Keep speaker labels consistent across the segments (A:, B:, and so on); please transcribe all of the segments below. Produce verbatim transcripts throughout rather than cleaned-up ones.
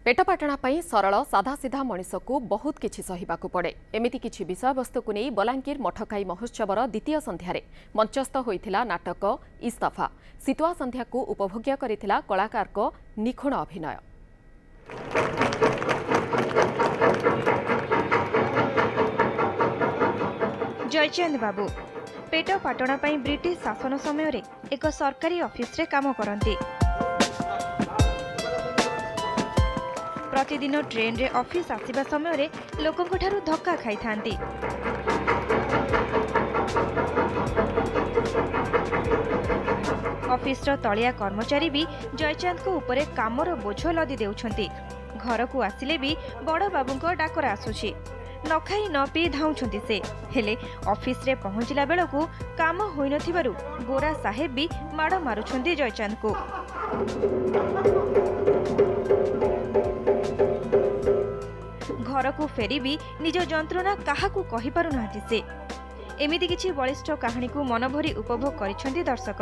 A: पेटपाटणा सरल साधासीधा मनीष को बहुत किछि सहिबाकु पड़े। एमिति किछि विषय वस्तु को नहीं बलांगीर मठकाई महोत्सवर द्वितीय संध्यारे मंचस्थ होइथिला नाटक इस्तफा। शीतुआ संध्या को उपभोग्य करिथिला कलाकार को निखुण अभिनय।
B: जयचंद बाबू पेटपाटणा ब्रिटिश शासन समय रे एक सरकारी ऑफिस रे काम करती। प्रतिदिन ट्रेन रे ऑफिस आसीबा समय रे लोकों ठारू धक्का खाई थांती। ऑफिस रो तलिया कर्मचारी भी जयचंद को ऊपर कामर बोझ लदी देउछंती। घर को आसिले भी बड़ बाबूंको डाकरा आसुछि। न खाई न पी धाउछंती से हेले ऑफिस रे पहुंचला बेलकू काम होई नथिबारु गोरा साहेब भी माड़ मारुछंती जयचंद को। घर को फेरी भी निज जंत्रणा काहाकू कहि पारु नाथि से। एमिति किछि बलिष्ठ कहानी को मनभरी उपभोग करिछंती दर्शक।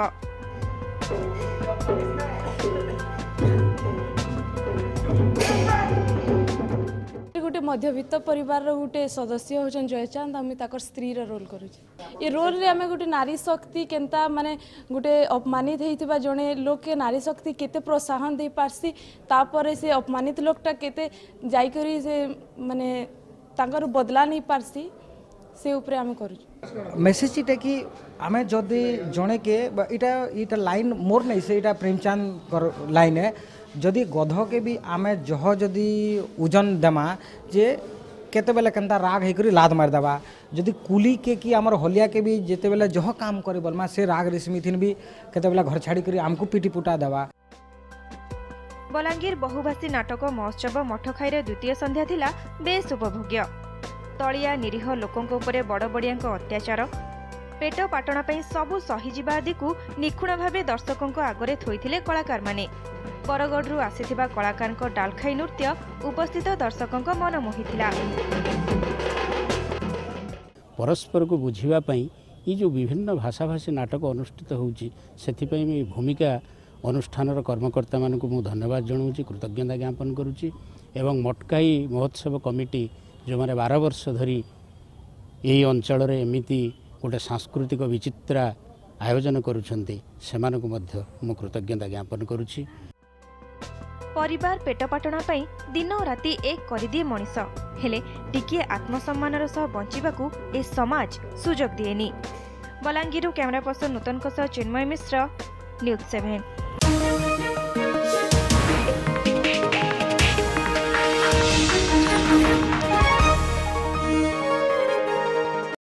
C: गोटे मध्यवित्त परिवार गोटे सदस्य होचन जयचंद। आम ताकर स्त्री रोल करूँ। ये रोल रे आमे गोटे नारी शक्ति केनता माने गोटे अपमानित होइतिबा जने लोक के नारी शक्ति केते प्रोत्साहन दे पारसी तापर से अपमानित लोकटा केते जाई करी से माने ताकर बदला नहीं पारसी से ऊपर आमे करू।
D: मेसेज इटा कि आमे जदि जने के इटा इटा लाइन मोर नहीं से इटा प्रेमचंद लाइन है। जदि गध के भी आमे जह जदि ओजन देमा जे केते बेले केनता राग हेकरी लाद मार देबा। जदि कुली के कि आमर हलिया के भी जेते बेले जह काम करे बोलमा से राग रेशमिथिन भी केते बेले घर छाड़ी करी आमको पिटी पुटा देबा।
B: बलांगीर बहुभाषी नाटक महोत्सव मठखाईर द्वितीय संध्या थिला बेस उपभोग्य। तलिया निरीह लोकों उपरे बड़ बड़िया अत्याचार पेटपाटणा सबु सही जिबा आदि को निखुण भावे दर्शकों आगरे थोइथिले कलाकार माने। बरगढ़ आसीथिबा कलाकार डालखाई नृत्य उपस्थित दर्शकों मन मोहिथिला।
E: परस्पर को बुझिबा पई ये जो विभिन्न भाषाभाषी नाटक अनुष्ठित होउची सेथिपई मी भूमिका अनुष्ठानर कर्मकर्ता मान को मु धन्यवाद जणाउची, कृतज्ञता ज्ञापन करूची। एवं मटकाई महोत्सव कमिटी जो माने बारह वर्ष धरी यही अंचल रे एमिति गोटे सांस्कृतिक विचित्रा आयोजन करुछंती सेमानकु मध्य मु कृतज्ञता ज्ञापन करूची।
B: परिवार पेटपाटणा दिन राति एक करदिए मनीष हेले टिके आत्मसम्मानर सह बंचिबाकू ए समाज सुजोग दिएनी। बलांगीरु camera person Nutan Chinmay Mishra, news seven.